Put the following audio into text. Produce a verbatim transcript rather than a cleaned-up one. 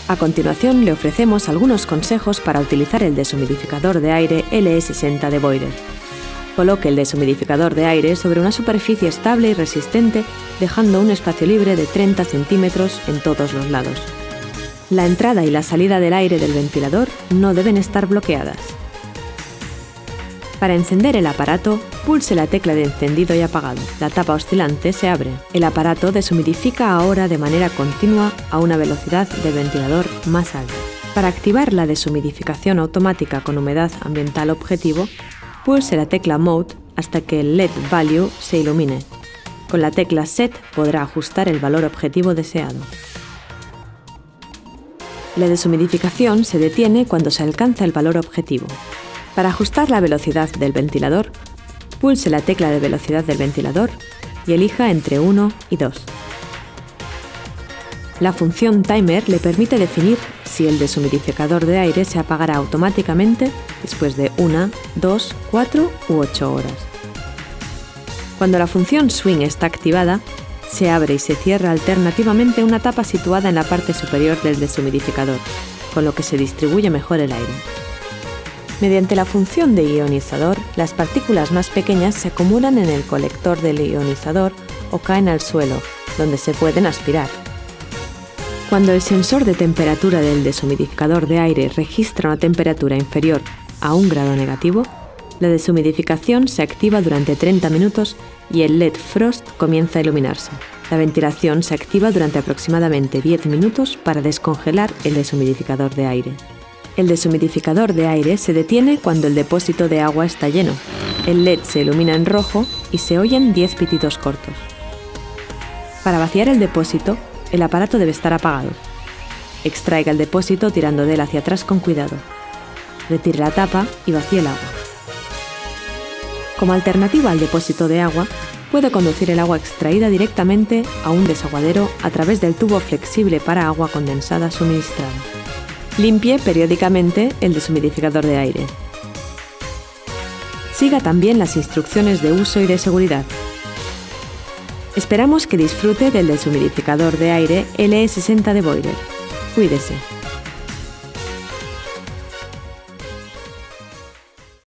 A continuación le ofrecemos algunos consejos para utilizar el deshumidificador de aire L E sesenta de Boiler. Coloque el deshumidificador de aire sobre una superficie estable y resistente, dejando un espacio libre de treinta centímetros en todos los lados. La entrada y la salida del aire del ventilador no deben estar bloqueadas. Para encender el aparato, pulse la tecla de encendido y apagado. La tapa oscilante se abre. El aparato deshumidifica ahora de manera continua a una velocidad de ventilador más alta. Para activar la deshumidificación automática con humedad ambiental objetivo, pulse la tecla Mode hasta que el L E D Value se ilumine. Con la tecla Set podrá ajustar el valor objetivo deseado. La deshumidificación se detiene cuando se alcanza el valor objetivo. Para ajustar la velocidad del ventilador, pulse la tecla de velocidad del ventilador y elija entre uno y dos. La función Timer le permite definir si el deshumidificador de aire se apagará automáticamente después de una, dos, cuatro u ocho horas. Cuando la función Swing está activada, se abre y se cierra alternativamente una tapa situada en la parte superior del deshumidificador, con lo que se distribuye mejor el aire. Mediante la función de ionizador, las partículas más pequeñas se acumulan en el colector del ionizador o caen al suelo, donde se pueden aspirar. Cuando el sensor de temperatura del deshumidificador de aire registra una temperatura inferior a un grado negativo, la deshumidificación se activa durante treinta minutos y el L E D Frost comienza a iluminarse. La ventilación se activa durante aproximadamente diez minutos para descongelar el deshumidificador de aire. El deshumidificador de aire se detiene cuando el depósito de agua está lleno. El L E D se ilumina en rojo y se oyen diez pitidos cortos. Para vaciar el depósito, el aparato debe estar apagado. Extraiga el depósito tirando de él hacia atrás con cuidado. Retire la tapa y vacíe el agua. Como alternativa al depósito de agua, puede conducir el agua extraída directamente a un desaguadero a través del tubo flexible para agua condensada suministrada. Limpie periódicamente el deshumidificador de aire. Siga también las instrucciones de uso y de seguridad. Esperamos que disfrute del deshumidificador de aire L E sesenta de Boiler. Cuídese.